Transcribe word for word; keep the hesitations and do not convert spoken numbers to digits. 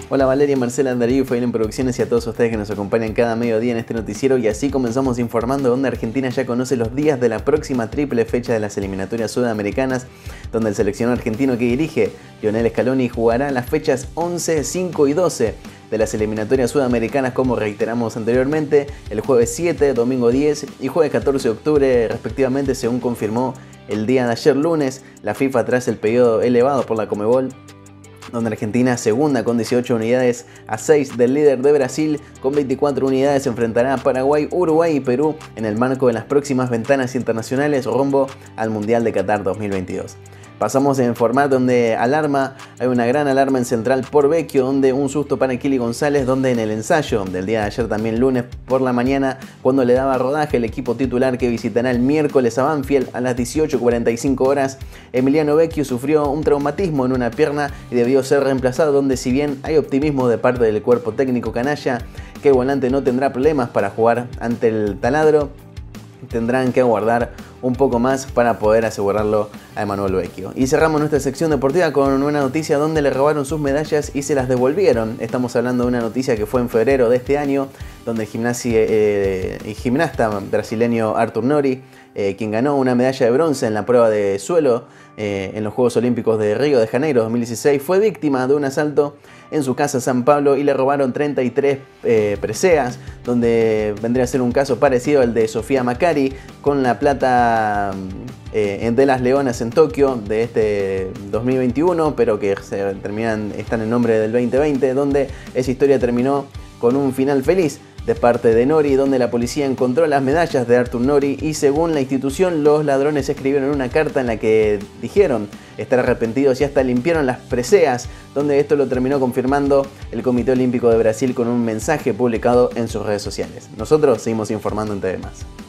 Hola Valeria, Marcela, Darío y Fabián Producciones y a todos ustedes que nos acompañan cada mediodía en este noticiero. Y así comenzamos informando donde Argentina ya conoce los días de la próxima triple fecha de las eliminatorias sudamericanas, donde el seleccionado argentino que dirige, Lionel Scaloni, jugará las fechas once, cinco y doce de las eliminatorias sudamericanas, como reiteramos anteriormente, el jueves siete, domingo diez y jueves catorce de octubre respectivamente, según confirmó el día de ayer lunes la FIFA tras el pedido elevado por la Conmebol, donde Argentina, segunda con dieciocho unidades a seis del líder de Brasil, con veinticuatro unidades, enfrentará a Paraguay, Uruguay y Perú en el marco de las próximas ventanas internacionales rumbo al Mundial de Qatar dos mil veintidós. Pasamos a informar donde alarma, hay una gran alarma en Central por Vecchio, donde un susto para Kili González, donde en el ensayo del día de ayer, también lunes por la mañana, cuando le daba rodaje el equipo titular que visitará el miércoles a Banfield a las dieciocho cuarenta y cinco horas, Emiliano Vecchio sufrió un traumatismo en una pierna y debió ser reemplazado, donde si bien hay optimismo de parte del cuerpo técnico canalla que el volante no tendrá problemas para jugar ante el taladro, tendrán que aguardar un poco más para poder asegurarlo a Emanuel Vecchio. Y cerramos nuestra sección deportiva con una noticia donde le robaron sus medallas y se las devolvieron. Estamos hablando de una noticia que fue en febrero de este año, donde el, gimnasi, eh, el gimnasta brasileño Arthur Nori, eh, quien ganó una medalla de bronce en la prueba de suelo eh, en los Juegos Olímpicos de Río de Janeiro dos mil dieciséis, fue víctima de un asalto en su casa San Pablo y le robaron treinta y tres eh, preseas, donde vendría a ser un caso parecido al de Sofía Macari con la plata eh, de las Leonas en Tokio de este dos mil veintiuno, pero que se terminan, están en nombre del veinte veinte, donde esa historia terminó con un final feliz de parte de Nori, donde la policía encontró las medallas de Arthur Nori y, según la institución, los ladrones escribieron una carta en la que dijeron estar arrepentidos y hasta limpiaron las preseas, donde esto lo terminó confirmando el Comité Olímpico de Brasil con un mensaje publicado en sus redes sociales. Nosotros seguimos informando en T V más.